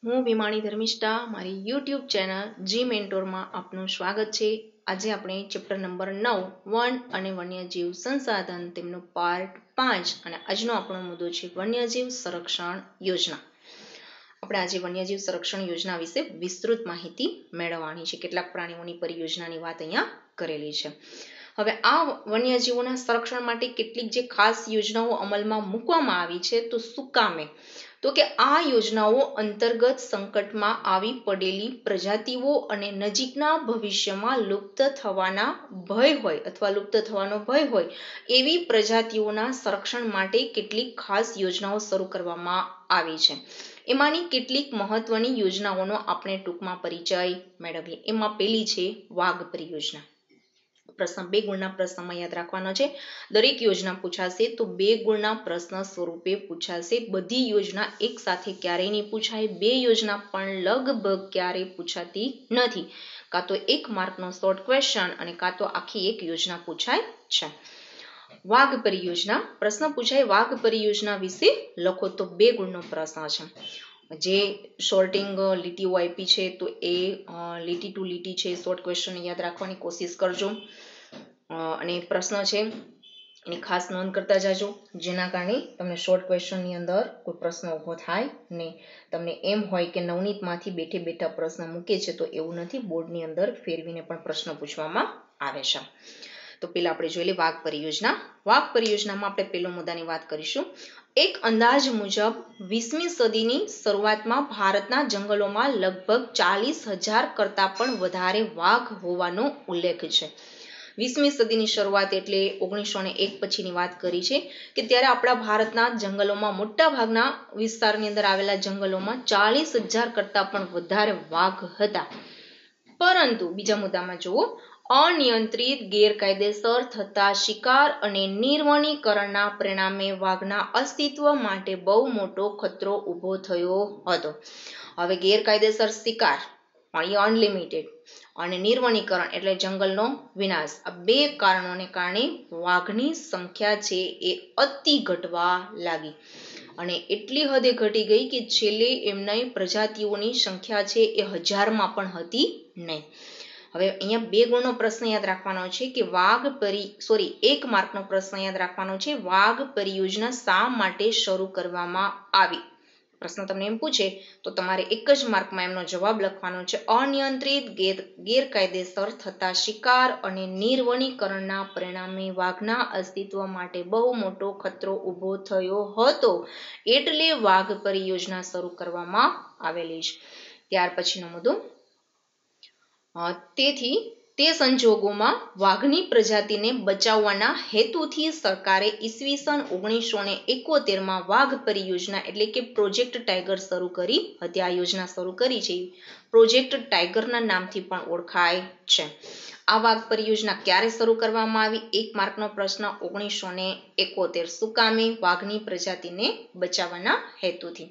હું વિમાણી ધર્મિષ્ઠા મારી YouTube channel જી મેન્ટોરમાં આપનું સ્વાગત છે। આજે આપણે ચેપ્ટર નંબર 9 વન અને વન્યજીવ સંસાધન તેમનો પાર્ટ 5 અને આજનો આપણો મુદ્દો છે વન્યજીવ સંરક્ષણ યોજના। આપણે આજે વન્યજીવ સંરક્ષણ યોજના વિશે વિસ્તૃત માહિતી મેળવવાની છે। કેટલાક પ્રાણીઓની પરિયોજનાની વાત અહીંયા કરેલી છે। હવે આ વન્યજીવોના સંરક્ષણ માટે કેટલીક જે ખાસ યોજનાઓ અમલમાં મૂકવામાં આવી છે તો શું કામે તો કે આ યોજનાઓ અંતર્ગત સંકટમાં આવી પડેલી પ્રજાતિઓ અને નજીકના ભવિષ્યમાં લુપ્ત થવાના ભય હોય અથવા લુપ્ત થવાનો ભય હોય એવી પ્રજાતિઓના સંરક્ષણ માટે કેટલીક ખાસ યોજનાઓ શરૂ કરવામાં આવી છે। એમાંની કેટલીક મહત્વની યોજનાઓનો આપણે ટૂંકમાં પરિચય મેળવીએ। એમાં પહેલી છે વાઘ પરિયોજના। પ્રશ્ન 2 ગુણના પ્રશ્નમાં યાદ રાખવાનો છે। દરેક યોજના પૂછાશે તો 2 ગુણના પ્રશ્ન સ્વરૂપે પૂછાશે। બધી યોજના એક સાથે ક્યારેય નહીં પૂછાય। 2 યોજના પણ લગભગ ક્યારેય પૂછાતી નથી। કાં તો 1 માર્કનો શોર્ટ ક્વેશ્ચન અને કાં તો આખી એક યોજના પૂછાય છે। વાઘ પરિયોજના પ્રશ્ન પૂછાય વાઘ પરિયોજના વિશે લખો તો 2 ગુણનો પ્રશ્ન છે। જે શોર્ટિંગ લીટીઓ આપી છે તો એ લીટી ટુ લીટી છે। શોર્ટ ક્વેશ્ચન યાદ રાખવાની કોશિશ કરજો અને પ્રશ્ન છે એની ખાસ નોંધ કરતા જાજો, જેના કારણે તમને શોર્ટ ક્વેશ્ચનની અંદર કોઈ પ્રશ્ન ઊભો થાય નહીં। તમને એમ હોય કે નવનીતમાંથી બેઠે બેઠા પ્રશ્ન મૂકે છે તો એવું નથી, બોર્ડની અંદર ફેરવીને પણ પ્રશ્ન પૂછવામાં આવે છે। તો પેલા આપણે જોઈ લઈએ વાઘ પરિયોજના। વાઘ પરિયોજનામાં આપણે પહેલો મુદ્દાની વાત કરીશું। એક અંદાજ મુજબ 20મી સદીની શરૂઆતમાં ભારતના જંગલોમાં લગભગ 40,000 કરતાં પણ વધારે વાઘ હોવાનો ઉલ્લેખ છે। 20મી સદીની શરૂઆત એટલે 1901 પછીની વાત કરી છે કે ત્યારે આપણા ભારતના જંગલોમાં મોટા ભાગના વિસ્તારની અંદર આવેલા જંગલોમાં 40,000 કરતાં પણ વધારે વાઘ હતા। પરંતુ બીજા મુદ્દામાં જુઓ, અનિયંત્રિત ગેરકાયદેસર થતા શિકાર અને નિર્વનીકરણના પરિણામે વાઘના અસ્તિત્વ માટે બહુ મોટો ખતરો ઊભો થયો હતો। હવે ગેરકાયદેસર શિકાર અનલિમિટેડ અને નિર્વનીકરણ એટલે જંગલનો વિનાશ, આ 2 કારણોને કારણે વાઘની સંખ્યા છે એ અતિ ઘટવા લાગી અને એટલી હદે ઘટી ગઈ કે છેલ્લે એમની પ્રજાતિઓની સંખ્યા છે એ 1000માં પણ હતી નહીં। હવે અહીંયા 2 ગુણનો પ્રશ્ન યાદ રાખવાનો છે કે 1 માર્કનો પ્રશ્ન યાદ રાખવાનો છે, વાઘ પરિયોજના શા માટે શરૂ કરવામાં આવી? પ્રશ્ન તમને એમ પૂછે તો તમારે 1 જ માર્કમાં એમનો જવાબ લખવાનો છે। અનિયંત્રિત ગેરકાયદેસર થતા શિકાર અને નિર્વનીકરણના પરિણામે વાઘના અસ્તિત્વ માટે બહુ મોટો ખતરો ઊભો થયો હતો એટલે વાઘ પરિયોજના શરૂ કરવામાં આવેલી છે। ત્યાર પછીનો મુદ્દો, તેથી તે સંજોગોમાં વાઘની પ્રજાતિને બચાવવાના હેતુથી સરકારે ઈસવીસન 1971માં વાઘ પરિયોજના એટલે કે પ્રોજેક્ટ ટાઈગર શરૂ કરી હતી। આ યોજના શરૂ કરી છે પ્રોજેક્ટ ટાઈગરના નામથી પણ ઓળખાય છે। આ વાઘ પરિયોજના ક્યારે શરૂ કરવામાં આવી? 1 માર્કનો પ્રશ્ન 1971। શું કામે? વાઘની પ્રજાતિને બચાવવાના હેતુથી।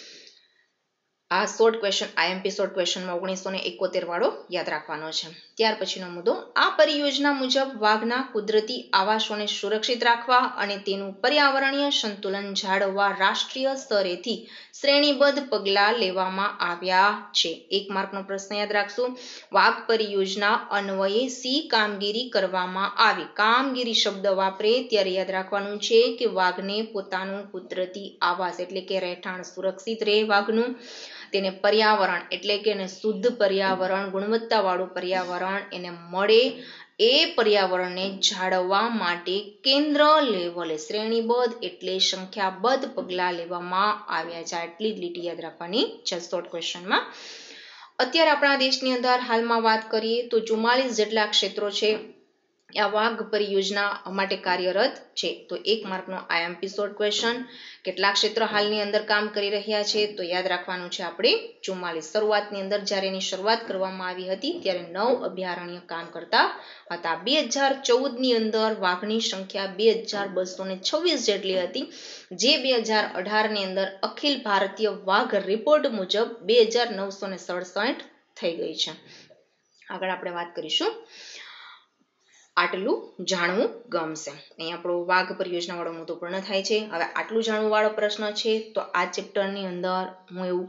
આ શોર્ટ ક્વેશ્ચન આઈએમપી શોર્ટ ક્વેશ્ચનમાં 1971 વાળો યાદ રાખવાનો છે। ત્યાર પછીનો મુદ્દો, આ પરિયોજના મુજબ વાઘના કુદરતી આવાસોને સુરક્ષિત રાખવા અને તેનું પર્યાવરણીય સંતુલન જાળવવા રાષ્ટ્રીય સ્તરેથી શ્રેણીબદ્ધ પગલાં લેવામાં આવ્યા છે। 1 માર્કનો પ્રશ્ન યાદ રાખશું, વાઘ પરિયોજના અન્વયે શી કામગીરી કરવામાં આવી? કામગીરી શબ્દ વાપરે ત્યારે યાદ રાખવાનું છે કે વાઘને પોતાનું કુદરતી આવાસ એટલે કે રહેઠાણ સુરક્ષિત રહે વાઘનું, તેને પર્યાવરણ એટલે કે એને શુદ્ધ પર્યાવરણ, ગુણવત્તાવાળું પર્યાવરણ એને મળે, એ પર્યાવરણને જાળવવા માટે કેન્દ્ર લેવલે શ્રેણીબદ્ધ એટલે સંખ્યાબદ્ધ પગલાં લેવામાં આવ્યા છે। આટલી જ લીટી યાદ રાખવાની છે શોર્ટ ક્વેશ્ચનમાં। અત્યારે આપણા દેશની અંદર હાલમાં વાત કરીએ તો 44 જેટલા ક્ષેત્રો છે આ વાઘ પરિયોજના માટે કાર્યરત છે। તો 1 માર્કનો આઈએમપી શોર્ટ ક્વેશ્ચન, કેટલા ક્ષેત્ર હાલની અંદર કામ કરી રહ્યા છે? તો યાદ રાખવાનું છે આપણે 44। શરૂઆતની અંદર જ્યારે એની શરૂઆત કરવામાં આવી હતી ત્યારે 9 અભયારણ્ય કામ કરતા હતા। 2014ની અંદર વાઘની સંખ્યા 2226 જેટલી હતી, જે 2018ની અંદર અખિલ ભારતીય વાઘ રિપોર્ટ મુજબ 2967 થઈ ગઈ છે। આગળ આપણે વાત કરીશું, આટલું જાણવું ગમશે। અહીં આપણો વાઘ પરિયોજના વાળો મુદ્દો પૂર્ણ થાય છે। હવે આટલું જાણવું વાળો પ્રશ્ન છે તો આ ચેપ્ટરની અંદર હું એવું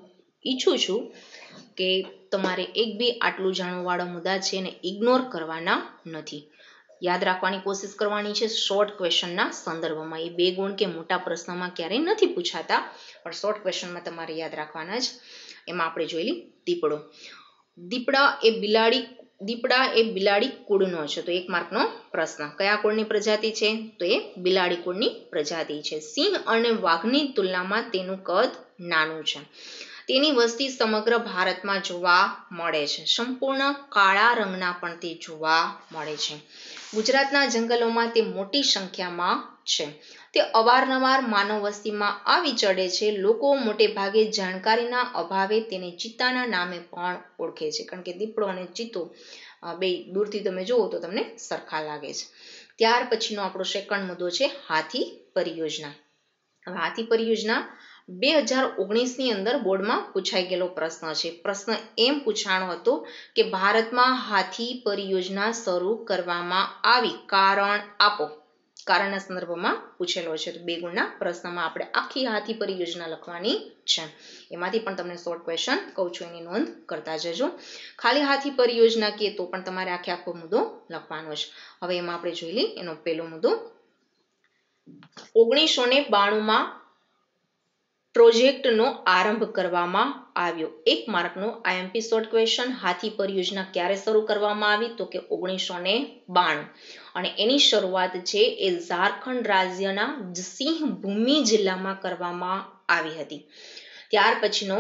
ઈચ્છું છું કે તમારે એક બી આટલું જાણવાવાળા મુદ્દા છે ને ઇગ્નોર કરવાના નથી. યાદ રાખવાની કોશિશ કરવાની છે શોર્ટ ક્વેશ્ચનના સંદર્ભમાં. એ 2 ગુણ કે મોટા પ્રશ્નમાં ક્યારેય નથી પૂછાતા, પણ શોર્ટ ક્વેશ્ચનમાં તમારે યાદ રાખવાના જ. એમાં આપણે જોઈ લઈએ દીપડો. દીપડા એ બિલાડી કુળનો છે, તો 1 માર્કનો પ્રશ્ન. કયા કુળની પ્રજાતિ છે? તો એ બિલાડી કુળની પ્રજાતિ છે. સિંહ અને વાઘની તુલનામાં તેનું કદ નાનું છે. તેની વસ્તી સમગ્ર ભારતમાં જોવા મળે છે. સંપૂર્ણ કાળા રંગના પણ તે જોવા મળે છે. ગુજરાતના જંગલોમાં તે મોટી સંખ્યામાં છે. તે અવારનવાર માનવ વસ્તીમાં આવી ચડે છે. લોકો મોટે ભાગે જાણકારીના અભાવે તેને ચિત્તાના નામે પણ ઓળખે છે, કારણ કે દીપડો અને ચિત્તો બે દૂરથી તમે જુઓ તો તમને સરખા લાગે છે. ત્યાર પછીનો આપણો સેકન્ડ મુદ્દો છે હાથી પરિયોજના. હવે હાથી પરિયોજના 2019ની અંદર બોર્ડમાં પૂછાઈ ગયેલો પ્રશ્ન છે. પ્રશ્ન એમ પૂછાણો હતો કે ભારતમાં હાથી પરિયોજના શરૂ કરવામાં આવી, કારણ આપો. કારણના સંદર્ભમાં પૂછેલો છે. તો 2 ગુણના પ્રશ્નમાં આપણે આખી હાથી પરિયોજના લખવાની છે. એમાંથી પણ તમને શોર્ટ ક્વેશ્ચન કહું છું, એની નોંધ કરતા જજો. ખાલી હાથી પરિયોજના કે તો પણ તમારે આખો મુદ્દો લખવાનો છે. હવે એમાં આપણે જોઈ લઈએ એનો પહેલો મુદ્દો. 1992માં પ્રોજેક્ટનો આરંભ કરવામાં આવ્યો. 1 માર્કનો IMP શોર્ટ ક્વેશ્ચન. હાથી પરિયોજના ક્યારે શરૂ કરવામાં આવી? તો કે 1992, અને એની શરૂઆત છે એ ઝારખંડ રાજ્યના સિંહભૂમિ જિલ્લામાં કરવામાં આવી હતી. ત્યાર પછીનો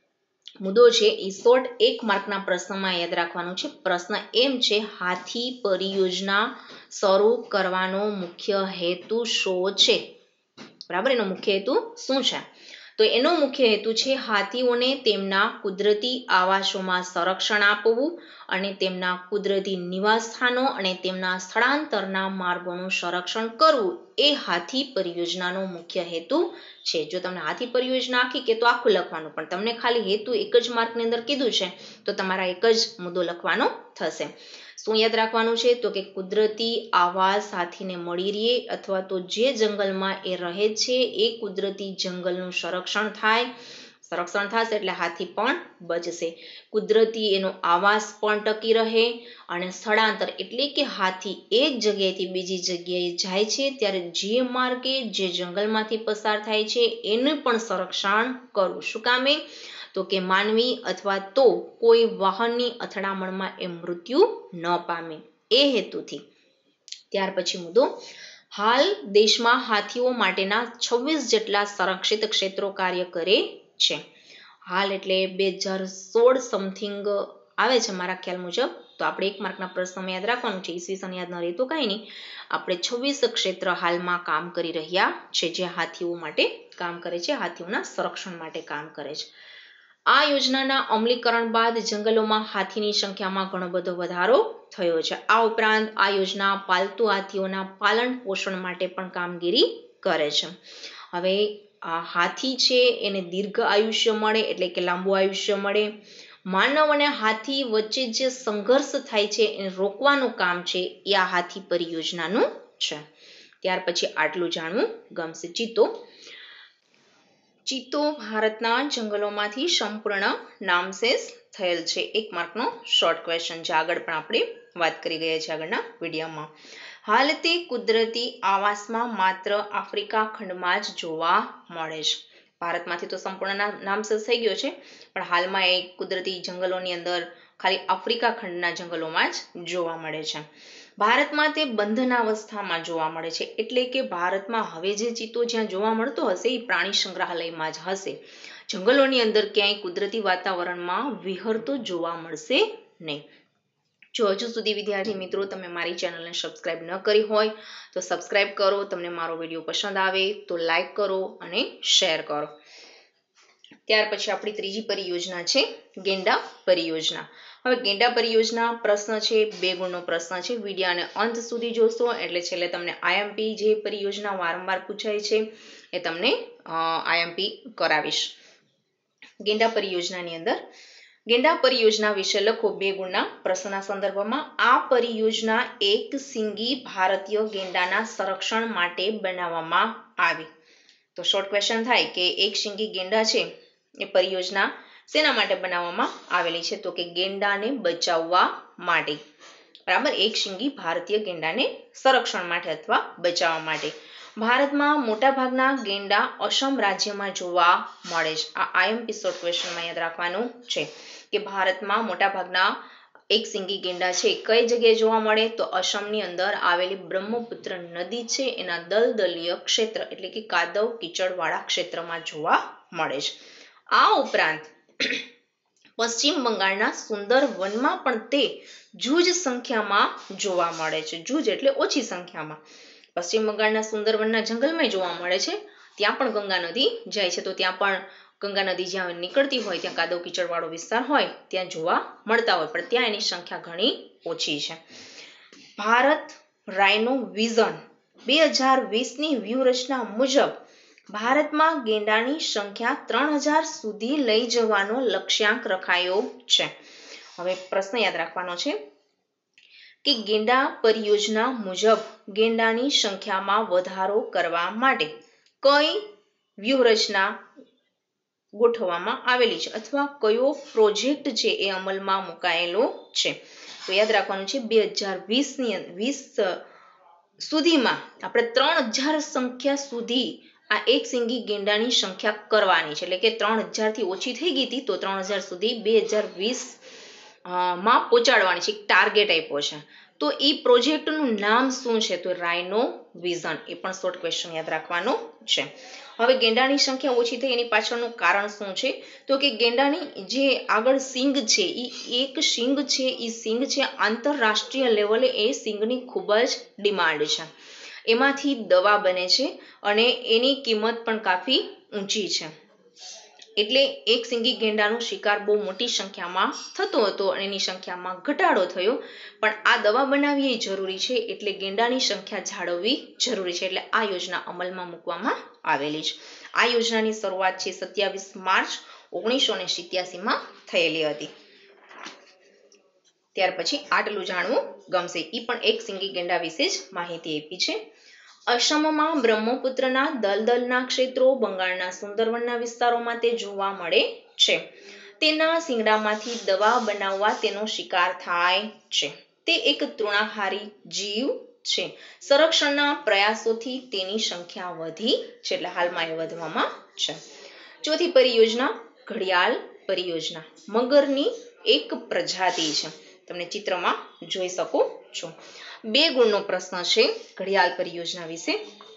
મુદ્દો છે એ શોર્ટ 1 માર્કના પ્રશ્નમાં યાદ રાખવાનો છે. પ્રશ્ન એમ છે, હાથી પરિયોજના શરૂ કરવાનો મુખ્ય હેતુ શું છે? બરાબર, એનો મુખ્ય હેતુ શું છે? તો એનો મુખ્ય હેતુ છે હાથીઓને તેમના કુદરતી આવાસોમાં સંરક્ષણ આપવું અને તેમના કુદરતી નિવાસસ્થાનો અને તેમના સ્થળાંતરના માર્ગોનું સંરક્ષણ કરવું. એ હાથી પરિયોજનાનો મુખ્ય હેતુ છે. જો તમને હાથી પરિયોજના આખી કે તો આખું લખવાનું, પણ તમને ખાલી હેતુ 1 જ માર્કની અંદર કીધું છે તો તમારા 1 જ મુદ્દો લખવાનો થશે. શું યાદ રાખવાનું છે? તો કે કુદરતી આવાસ હાથીને મળી રહે, અથવા તો જે જંગલમાં એ રહે છે એ કુદરતી જંગલનું સંરક્ષણ થાય. સંરક્ષણ થશે એટલે હાથી પણ બચશે. કુદરતી એનો આવાસ પણ ટકી રહે, અને સ્થળાંતર એટલે કે હાથી એક જગ્યાએથી બીજી જગ્યાએ જાય છે ત્યારે જે માર્ગે જે જંગલમાંથી પસાર થાય છે એનું પણ સંરક્ષણ કરવું. શું કામે? તો કે માનવી અથવા તો કોઈ વાહનની અથડામણમાં એ મૃત્યુ ન પામે, એ હેતુથી. ત્યાર પછી મુદ્દો, હાલ દેશમાં હાથીઓ માટેના 26 જેટલા સંરક્ષિત ક્ષેત્રો કાર્ય કરે છે. હાલ એટલે 2016 સમથિંગ આવે છે મારા ખ્યાલ મુજબ. તો આપણે 1 માર્કના પ્રશ્નમાં યાદ રાખવાનું છે. ઈસવીસન યાદ ન રહે તો કાંઈ નહીં. આપણે 26 ક્ષેત્ર હાલમાં કામ કરી રહ્યા છે, જે હાથીઓ માટે કામ કરે છે, હાથીઓના સંરક્ષણ માટે કામ કરે છે. આ યોજનાના અમલીકરણ બાદ જંગલોમાં હાથીની સંખ્યામાં ઘણો બધો વધારો થયો છે. આ ઉપરાંત આ યોજના પાલતુ હાથીઓના પાલન પોષણ માટે પણ કામગીરી કરે છે. હવે હાથી છે એને દીર્ઘ આયુષ્ય મળે, એટલે કે લાંબુ આયુષ્ય મળે. માનવ અને હાથી વચ્ચે જે સંઘર્ષ થાય છે એને રોકવાનું કામ છે એ આ હાથી પરિયોજનાનું છે. ત્યાર પછી આટલું જાણવું ગમશે. ચિત્તો ભારતના જંગલોમાંથી સંપૂર્ણ નામશેષ થયેલ છે. 1 માર્કનો શોર્ટ ક્વેશ્ચન છે. આગળ પણ આપણે વાત કરી ગયા છીએ આગળના વિડીયોમાં. હાલ તે કુદરતી આવાસમાં માત્ર આફ્રિકા ખંડમાં જ જોવા મળે છે. ભારતમાંથી તો સંપૂર્ણ નામશેષ થઈ ગયો છે, પણ હાલમાં એ કુદરતી જંગલોની અંદર ખાલી આફ્રિકા ખંડના જંગલોમાં જ જોવા મળે છે. ભારતમાં તે બંધનાવસ્થામાં જોવા મળે છે, એટલે કે ભારતમાં હવે જે ચિત્તો જ્યાં જોવા મળતો હશે એ પ્રાણી સંગ્રહાલયમાં જ હશે. જંગલોની અંદર ક્યાંય કુદરતી વાતાવરણમાં વિહરતો જોવા મળશે નહીં. જો હજુ સુધી વિદ્યાર્થી મિત્રો તમે મારી ચેનલને સબસ્ક્રાઇબ ન કરી હોય તો સબસ્ક્રાઇબ કરો. તમને મારો વિડીયો પસંદ આવે તો લાઈક કરો અને શેર કરો. ત્યાર પછી આપણી ત્રીજી પરિયોજના છે ગેંડા પરિયોજના. હવે ગેંડા પરિયોજના પ્રશ્ન છે, 2 ગુણનો પ્રશ્ન છે. વિડીયોને અંત સુધી જોશો એટલે છેલ્લે તમને IMP જે પરિયોજના વારંવાર પૂછાય છે એ તમને IMP કરાવીશ. ગેંડા પરિયોજનાની અંદર ગેંડા પરિયોજના વિશે લખો 2 ગુણના પ્રશ્નના સંદર્ભમાં. આ પરિયોજના એક સિંગી ભારતીય ગેંડાના સંરક્ષણ માટે બનાવવામાં આવી. તો શોર્ટ ક્વેશ્ચન થાય કે એક સિંગી ગેંડા છે એ પરિયોજના શેના માટે બનાવવામાં આવેલી છે? તો કે ગેંડાને બચાવવા માટે. બરાબર, એક શીંગી ભારતીય ગેંડાને સંરક્ષણ માટે અથવા બચાવવા માટે. ભારતમાં મોટાભાગના ગેંડા અસમ રાજ્યમાં જોવા મળે છે. આ આઈએમપી શોર્ટ ક્વેશ્ચનમાં યાદ રાખવાનું છે કે ભારતમાં મોટાભાગના એક શીંગી ગેંડા છે કઈ જગ્યાએ જોવા મળે? તો અસમની અંદર આવેલી બ્રહ્મપુત્ર નદી છે એના દલદલીય ક્ષેત્ર એટલે કે કાદવ કીચડવાળા ક્ષેત્રમાં જોવા મળે છે. આ ઉપરાંત પશ્ચિમ બંગાળના સુંદરવનમાં પણ તે જૂજ સંખ્યામાં જોવા મળે છે. જૂજ એટલે ઓછી સંખ્યામાં. પશ્ચિમ બંગાળના સુંદરવનના જંગલમાં જોવા મળે છે. ત્યાં પણ ગંગા નદી જાય છે, તો ત્યાં પણ ગંગા નદી જ્યાં નીકળતી હોય ત્યાં કાદવ કીચડવાળો વિસ્તાર હોય ત્યાં જોવા મળતા હોય, પણ ત્યાં એની સંખ્યા ઘણી ઓછી છે. ભારત રાઇનો વિઝન 2020ની વ્યૂહરચના મુજબ ભારતમાં ગેંડાની સંખ્યા 3000 સુધી લઈ જવાનો લક્ષ્યાંક રખાયો છે. હવે પ્રશ્ન યાદ રાખવાનો છે કે ગેંડા પરિયોજના મુજબ ગેંડાની સંખ્યામાં વધારો કરવા માટે કઈ વ્યૂહરચના ગોઠવવામાં આવેલી છે અથવા કયો પ્રોજેક્ટ છે એ અમલમાં મુકાયેલો છે? તો યાદ રાખવાનું છે 2020 સુધીમાં આપણે 3000 સંખ્યા સુધી આ એક શીંગી ગેંડાની સંખ્યા કરવાની છે. એટલે કે 3000 થી ઓછી થઈ ગઈ હતી તો 3000 સુધી 2020 માં પહોંચાડવાની છે. એક ટાર્ગેટ આપ્યો છે. તો એ પ્રોજેક્ટનું નામ શું છે? તો રાઇનો વિઝન. એ પણ શોર્ટ ક્વેશ્ચન યાદ રાખવાનો છે. હવે ગેંડાની સંખ્યા ઓછી થઈ એની પાછળનું કારણ શું છે? તો કે ગેંડાની જે આગળ શીંગ છે એ એક શીંગ છે, એ શીંગ છે આંતરરાષ્ટ્રીય લેવલે એ શીંગની ખૂબ જ ડિમાન્ડ છે. એમાંથી દવા બને છે અને એની કિંમત પણ કાફી ઊંચી છે. એટલે એક શીંગી ગેંડાનો શિકાર બહુ મોટી સંખ્યામાં થતો હતો અને એની સંખ્યામાં ઘટાડો થયો, પણ આ દવા બનાવવી એ જરૂરી છે એટલે ગેંડાની સંખ્યા જાળવવી જરૂરી છે. એટલે આ યોજના અમલમાં મૂકવામાં આવેલી છે. આ યોજનાની શરૂઆત છે 27 માર્ચ 1987માં થયેલી હતી. ત્યાર પછી આટલું જાણવું ગમશે. એ પણ એક શીંગી ગેંડા વિશે જ માહિતી આપી છે. અસમમાં બ્રહ્મપુત્રના દલદલના ક્ષેત્રો, બંગાળના સુંદરવનના વિસ્તારોમાં તે જોવા મળે છે. તેના શિંગડામાંથી દવા બનાવવા તેનો શિકાર થાય છે. તે એક તૃણાહારી જીવ છે. સંરક્ષણના પ્રયાસોથી તેની સંખ્યા વધી છે, એટલે હાલમાં એ વધવામાં છે. ચોથી પરિયોજના ઘડિયાળ પરિયોજના. મગરની એક પ્રજાતિ છે. તમને ચિત્રમાં જોઈ શકો છો. 2 ગુણનો પ્રશ્ન છે ઘડિયાળ પરિયોજના વિશે.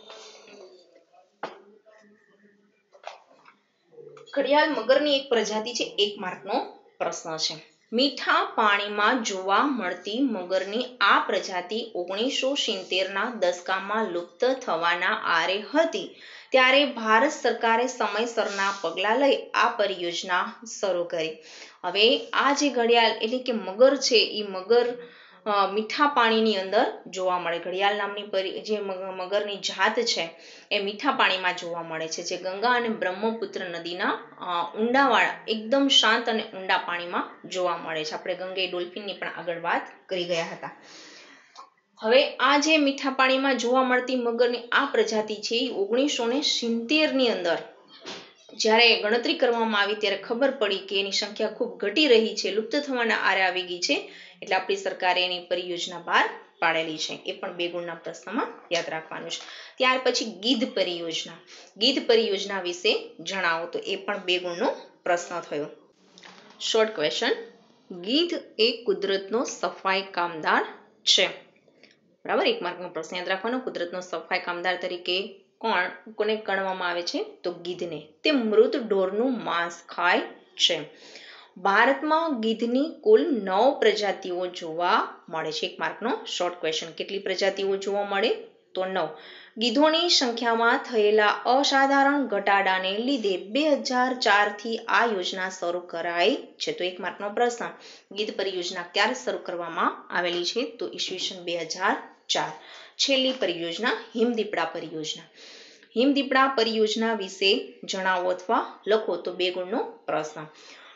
ઘડિયાળ મગરની એક પ્રજાતિ છે. 1 માર્કનો પ્રશ્ન છે. મીઠા પાણીમાં જોવા મળતી મગરની આ પ્રજાતિ 1970ના દશકામાં લુપ્ત થવાના આરે હતી. ત્યારે ભારત સરકારે સમયસરના પગલાં લઈ આ પરિયોજના શરૂ કરી. હવે આ જે ઘડિયાળ એટલે કે મગર છે એ મગર મીઠા પાણીની અંદર જોવા મળે. ઘડિયાળ નામની જે મગરની જાત છે એ મીઠા પાણીમાં જોવા મળે છે, જે ગંગા અને બ્રહ્મપુત્ર નદીના ઊંડાવાળા એકદમ શાંત અને ઊંડા પાણીમાં જોવા મળે છે. આપણે ગંગે ડોલ્ફિનની પણ આગળ વાત કરી ગયા હતા. હવે આ જે મીઠા પાણીમાં જોવા મળતી મગરની આ પ્રજાતિ છે એ 1970ની અંદર જ્યારે ગણતરી કરવામાં આવી ત્યારે ખબર પડી કે એની સંખ્યા ખૂબ ઘટી રહી છે, લુપ્ત થવાના આરે આવી ગઈ છે, એટલે આપણી સરકારે એની પરિયોજના બહાર પાડેલી છે. એ પણ 2 ગુણના પ્રશ્નમાં યાદ રાખવાનું છે. ત્યાર પછી ગીધ પરિયોજના. ગીધ પરિયોજના વિશે જણાવો, તો એ પણ 2 ગુણનો પ્રશ્ન થયો. Short question. ગીધ એ કુદરતનો સફાઈ કામદાર છે. બરાબર, 1 માર્કનો પ્રશ્ન યાદ રાખવાનો. કુદરતનો સફાઈ કામદાર તરીકે કોને ગણવામાં આવે છે? તો ગીધને. તે મૃત ઢોરનું માંસ ખાય છે. ભારતમાં ગીધની કુલ 9 પ્રજાતિઓ જોવા મળે છે. 1 માર્કનો શોર્ટ ક્વેશ્ચન. કેટલી પ્રજાતિઓ જોવા મળે? તો 9. ગીધોની સંખ્યામાં થયેલા અસાધારણ ઘટાડાને લીધે 2004થી આ યોજના શરૂ કરાઈ છે. તો 1 માર્કનો પ્રશ્ન. ગીધ પરિયોજના ક્યારે શરૂ કરવામાં આવેલી છે? તો ઈસવીસન 2004. છેલ્લી પરિયોજના હિમદીપડા પરિયોજના. હિમદીપડા પરિયોજના વિશે જણાવો અથવા લખો, તો 2 ગુણનો પ્રશ્ન.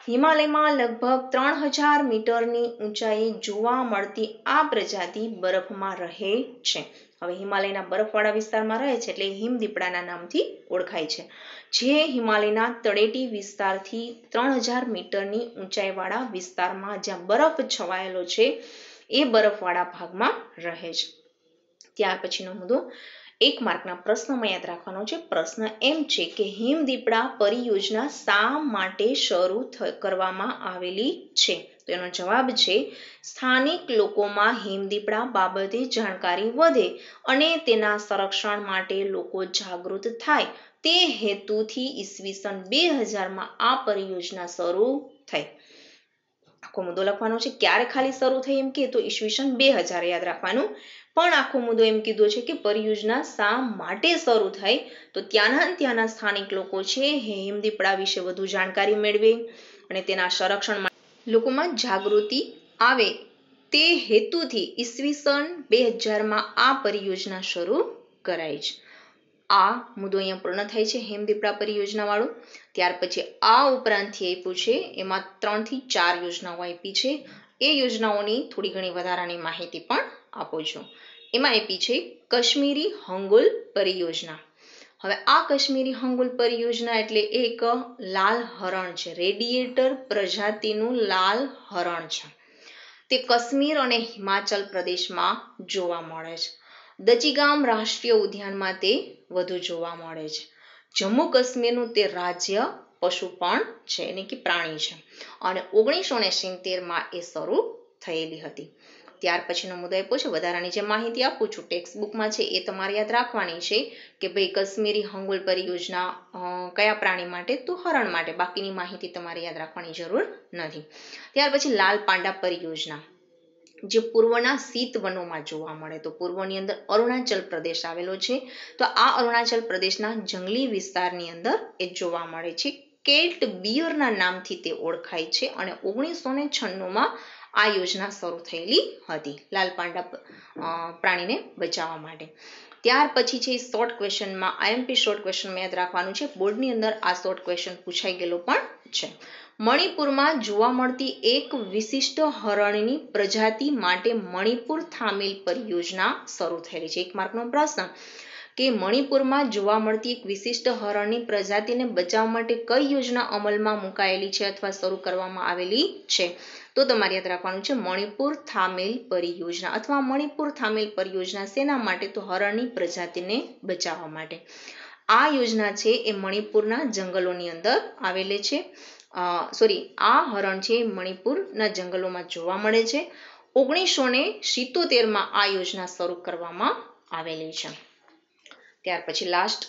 હિમાલયમાં લગભગ 3000 મીટરની ઊંચાઈએ જોવા મળતી આ પ્રજાતિ બરફમાં રહે છે. હવે હિમાલયના બરફવાળા વિસ્તારમાં રહે છે એટલે હિમદીપડાના નામથી ઓળખાય છે. જે હિમાલયના તળેટી વિસ્તારથી 3000 મીટરની ઊંચાઈવાળા વિસ્તારમાં જ્યાં બરફ છવાયેલો છે એ બરફવાળા ભાગમાં રહે છે. ત્યાર પછીનો મુદ્દો 1 માર્કના પ્રશ્નમાં યાદ રાખવાનો છે. પ્રશ્ન એમ છે કે હિમદીપડા પરિયોજના શા માટે શરૂ કરવામાં આવેલી છે? તો એનો જવાબ છે સ્થાનિક લોકોમાં હિમદીપડા બાબતે જાણકારી વધે અને તેના સંરક્ષણ માટે લોકો જાગૃત થાય તે હેતુથી ઈસવીસન 2000માં આ પરિયોજના શરૂ થઈ. આખો મુદ્દો લખવાનો છે. ક્યારે ખાલી શરૂ થઈ એમ કે તો ઈસવીસન 2000 યાદ રાખવાનું. પણ આખો મુદ્દો એમ કીધો છે કે પરિયોજના શા માટે શરૂ થઈ તો ત્યાંના સ્થાનિક લોકો છે હિમદીપડા વિશે વધુ જાણકારી મેળવે અને તેના સંરક્ષણ માટે લોકોમાં જાગૃતિ આવે તે હેતુથી ઈસવીસન 2000માં આ પરિયોજના શરૂ કરાઈ છે. આ મુદ્દો અહીંયા પૂર્ણ થાય છે હિમદીપડા પરિયોજના વાળો. ત્યાર પછી આ ઉપરાંતથી આપ્યું છે એમાં 3 થી 4 યોજનાઓ આપી છે. એ યોજનાઓની થોડી ઘણી વધારાની માહિતી પણ આપું છું. એમાં આપી છે કાશ્મીરી હંગુલ પરિયોજના. હવે આ કાશ્મીરી હંગુલ પરિયોજના એટલે એક લાલ હરણ છે, રેડિયેટર પ્રજાતિનું લાલ હરણ છે. તે કાશ્મીર અને હિમાચલ પ્રદેશમાં જોવા મળે છે. દચીગામ રાષ્ટ્રીય ઉદ્યાનમાં તે વધુ જોવા મળે છે. જમ્મુ કાશ્મીરનું તે રાજ્ય પશુ પણ છે એટલે કે પ્રાણી છે અને 1970માં એ શરૂ થયેલી હતી. ત્યાર પછીનો મુદ્દો આપ્યો છે. વધારાની જે માહિતી આપું છું ટેક્સ્ટ બુકમાં છે એ તમારે યાદ રાખવાની છે કે ભાઈ કાશ્મીરી હંગુલ પરિયોજના કયા પ્રાણી માટે તો હરણ માટે. બાકીની માહિતી તમારે યાદ રાખવાની જરૂર નથી. ત્યાર પછી લાલ પાંડા પરિયોજના જે પૂર્વના શીત વનોમાં જોવા મળે. તો પૂર્વની અંદર અરુણાચલ પ્રદેશ આવેલો છે. તો આ અરુણાચલ પ્રદેશના જંગલી વિસ્તારની અંદર એ જોવા મળે છે. કેલ્ટ બિયરના નામથી તે ઓળખાય છે અને 1996માં આ યોજના શરૂ થયેલી હતી લાલ પાંડા પ્રાણીને બચાવવા માટે. ત્યાર પછી છે શોર્ટ ક્વેશ્ચનમાં આઈએમપી શોર્ટ ક્વેશ્ચનમાં યાદ રાખવાનું છે. બોર્ડની અંદર આ શોર્ટ ક્વેશ્ચન પૂછાઈ ગયેલો પણ છે. મણિપુરમાં જોવા મળતી એક વિશિષ્ટ હરણની પ્રજાતિ માટે મણિપુર થામિલ પરિયોજના શરૂ થયેલી છે. 1 માર્કનો પ્રશ્ન કે મણિપુરમાં જોવા મળતી એક વિશિષ્ટ હરણની પ્રજાતિને બચાવવા માટે કઈ યોજના અમલમાં મુકાયેલી છે અથવા શરૂ કરવામાં આવેલી છે? તો તમારે યાદ રાખવાનું છે મણિપુર થામિલ પરિયોજના અથવા મણિપુર થામિલ પરિયોજના શેના માટે તો હરણની પ્રજાતિને બચાવવા માટે. આ યોજના છે એ મણિપુરના જંગલોની અંદર આવેલી છે. આ હરણ છે મણિપુરના જંગલોમાં જોવા મળે છે. 1977માં આ યોજના શરૂ કરવામાં આવેલી છે. ત્યાર પછી લાસ્ટ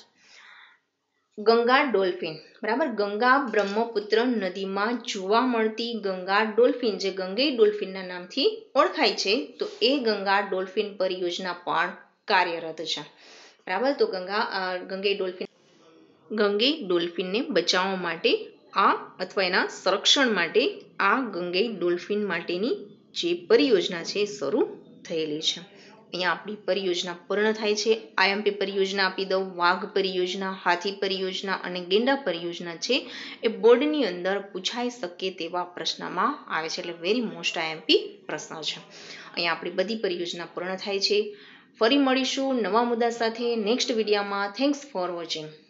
ગંગા ડોલ્ફિન. બરાબર, ગંગા બ્રહ્મપુત્ર નદીમાં જોવા મળતી ગંગા ડોલ્ફિન જે ગંગઈ ડોલ્ફિનના નામથી ઓળખાય છે તો એ ગંગા ડોલ્ફિન પરિયોજના પણ કાર્યરત છે. બરાબર, તો ગંગઈ ડોલ્ફિનને બચાવવા માટે આ અથવા એના સંરક્ષણ માટે આ ગંગઈ ડોલ્ફિન માટેની જે પરિયોજના છે એ શરૂ થયેલી છે. અહીંયા આપણી પરિયોજના પૂર્ણ થાય છે. આઈએમપી પરિયોજના આપી દઉં. વાઘ પરિયોજના, હાથી પરિયોજના અને ગેંડા પરિયોજના છે એ બોર્ડની અંદર પૂછાઈ શકે તેવા પ્રશ્નમાં આવે છે એટલે વેરી મોસ્ટ આઈએમપી પ્રશ્ન છે. અહીંયા આપણી બધી પરિયોજના પૂર્ણ થાય છે. ફરી મળીશું નવા મુદ્દા સાથે નેક્સ્ટ વિડીયોમાં. Thanks for watching.